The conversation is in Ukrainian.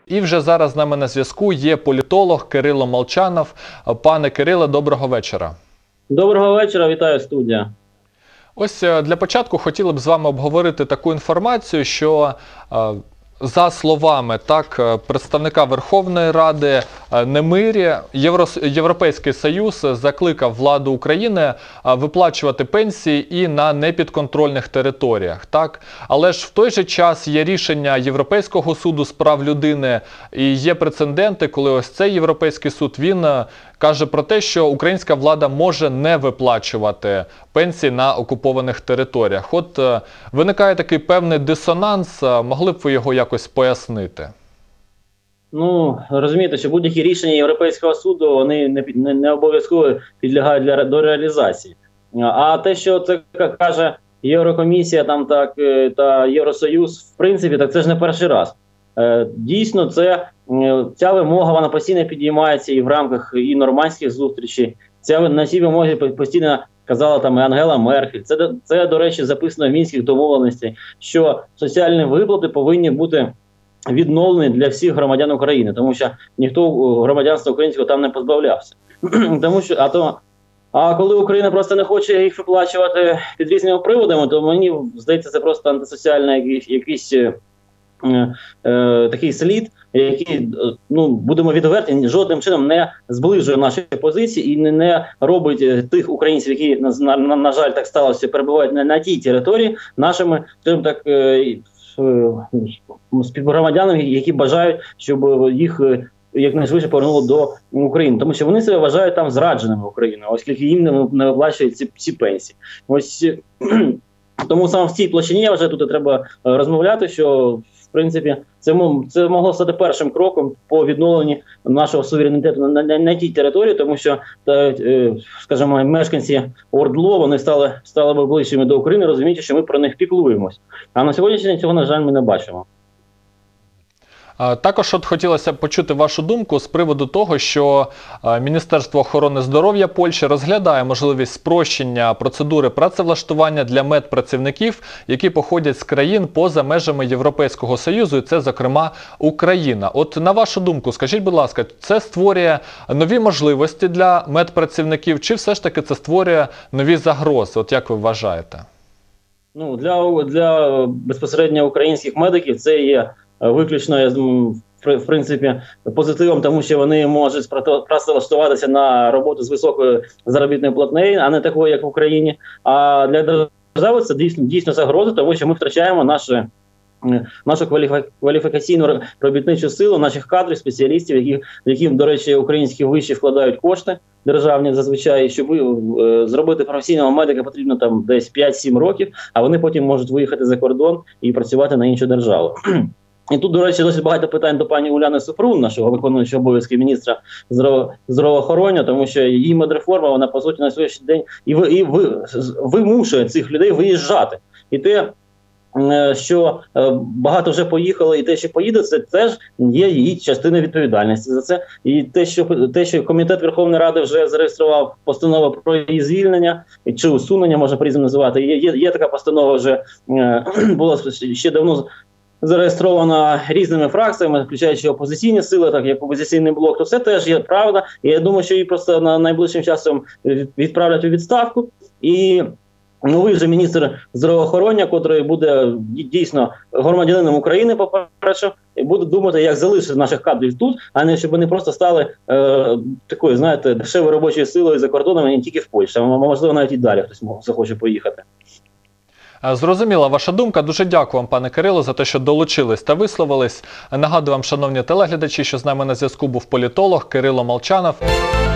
І вже зараз з нами на зв'язку є політолог Кирило Молчанов. Пане Кириле, доброго вечора. Доброго вечора, вітаю, студія. Ось для початку хотіли б з вами обговорити таку інформацію, що за словами представника Верховної Ради Немирі, Європейський Союз закликав владу України виплачувати пенсії і на непідконтрольних територіях. Але ж в той же час є рішення Європейського суду з прав людини і є прецеденти, коли ось цей Європейський суд, він каже про те, що українська влада може не виплачувати пенсії на окупованих територіях. От виникає такий певний дисонанс, могли б ви його якось пояснити? Ну, розумієте, що будь-які рішення Європейського суду, вони не обов'язково підлягають до реалізації. А те, що це каже Єврокомісія та Євросоюз, в принципі, так це ж не перший раз. Дійсно, ця вимога, вона постійно підіймається і в рамках і нормандських зустрічей. На цій вимогі постійно казала там і Ангела Меркель. Це, до речі, записано в Мінських домовленостях, що соціальні виплати повинні бути відновлені для всіх громадян України, тому що ніхто громадянства українського там не позбавлявся. А коли Україна просто не хоче їх виплачувати під різними приводами, то мені здається, це просто антисоціальний якийсь такий слід, який, будемо відверті, жодним чином не зближує наші позиції і не робить тих українців, які, на жаль, так сталося, перебувають на тій території, нашими, скажімо так, співгромадянами, які бажають, щоб їх якнайшвидше повернуло до України. Тому що вони себе вважають там зрадженими Україною, оскільки їм не виплачують ці пенсії. Тому саме в цій площині, я вважаю, тут треба розмовляти, що в принципі це могло стати першим кроком по відновленні нашого суверенітету на тій території, тому що, скажімо, мешканці ОРДЛО, вони стали би ближчими до України, розуміючи, що ми про них піклуємось. А на сьогоднішній день цього, на жаль, ми не бачимо. Також хотілося почути вашу думку з приводу того, що Міністерство охорони здоров'я Польщі розглядає можливість спрощення процедури працевлаштування для медпрацівників, які походять з країн поза межами Європейського Союзу, і це, зокрема, Україна. От на вашу думку, скажіть, будь ласка, це створює нові можливості для медпрацівників, чи все ж таки це створює нові загрози? От як ви вважаєте? Для безпосередньо українських медиків це є виключно, в принципі, позитивом, тому що вони можуть працевлаштуватися на роботу з високою заробітною платнею, а не такою, як в Україні. А для держави це дійсно загроза, тому що ми втрачаємо нашу кваліфікаційну робітничу силу, наших кадрів, спеціалістів, яким, до речі, українські виші вкладають кошти державні зазвичай. Щоб зробити професійного медика, потрібно там десь 5-7 років, а вони потім можуть виїхати за кордон і працювати на іншу державу. І тут, до речі, досить багато питань до пані Уляни Супрун, нашого виконуючого обов'язки міністра здравоохорони, тому що її медреформа, вона, по суті, на сьогоднішній день і вимушує цих людей виїжджати. І те, що багато вже поїхало, і те, що поїде, це теж є її частиною відповідальності за це. І те, що Комітет Верховної Ради вже зареєстрував постанову про її звільнення, чи усунення, можна по-різному називати. Є така постанова, вже була ще давно зареєстрована різними фракціями, включаючи опозиційні сили, так як опозиційний блок, то це теж є правда. І я думаю, що її просто найближчим часом відправлять у відставку. І новий же міністр здравоохорони, який буде дійсно громадянином України, по-перше, буде думати, як залишити наших кадрів тут, а не щоб вони просто стали такою, знаєте, дешевою робочою силою за кордоном, а не тільки в Польщі, а можливо навіть і далі хтось захоче поїхати. Зрозуміла ваша думка. Дуже дякую вам, пане Кирило, за те, що долучились та висловились. Нагадую вам, шановні телеглядачі, що з нами на зв'язку був політолог Кирило Молчанов.